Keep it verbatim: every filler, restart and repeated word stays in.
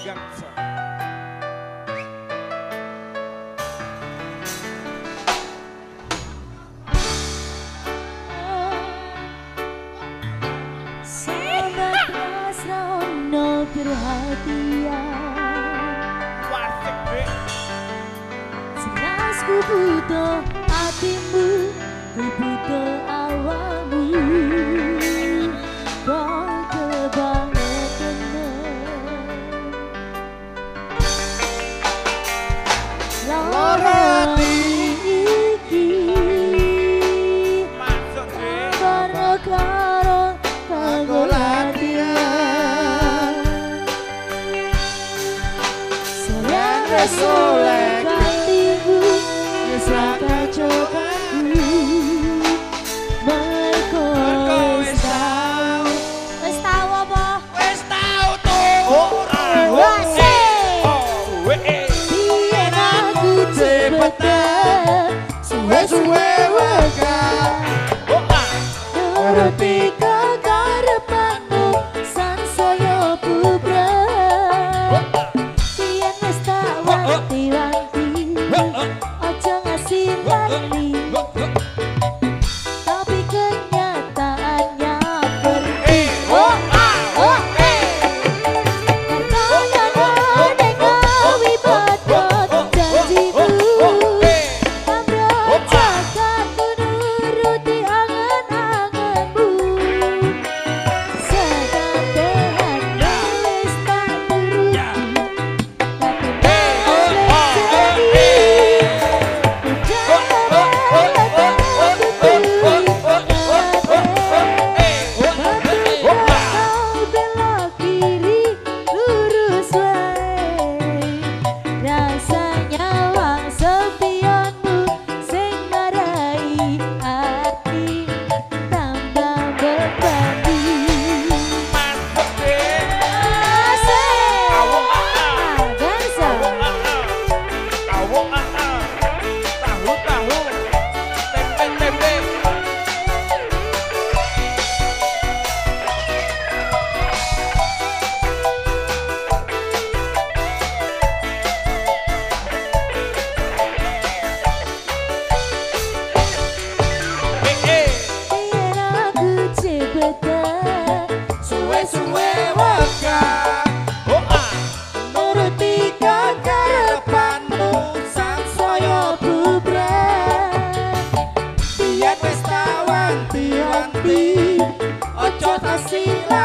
Gangsa. Sobat Rasrono perhatian Wasik dek. Jelas ku butuh hatimu, ku butuh awamu. Kau kebangetan lara iki Masuk dek. karena karo kanggo latihan. Sayang resoleh kantiku wis ra kacobaku. Mergo wis tau. Wis tau apa? Wis tau tuh. Ora. Wasik. Oh, weh. Biyen aku cepetan suwe-suwe wegah Oh, ah. nuruti kekarepanmu sansaya bubrah. Biyen wis tak wanti-wanti aja ngasih-ngasih, tapi kenyataannya pergi. Oh, ah. Oh, eh. Percaya dengan wibadat janjimu. Amro jagatku nuruti angan-anganmu. Sekabehan wis tak turuti, tapi malah jadi kau belok kiri lurus wae. Rasanya wang sepionmu sing marai hati tambah berbagi. Masuk dek. Asik. Gangsa. Tahu ah ah. Tahu tahu. Tempe tempe. Eh eh. Biar aku cepetan Suwe-suwe wegah. Oh ah. nuruti kekarepanmu sansaya bubrah. Biyen wis tak wanti-wanti. Ojo tak silap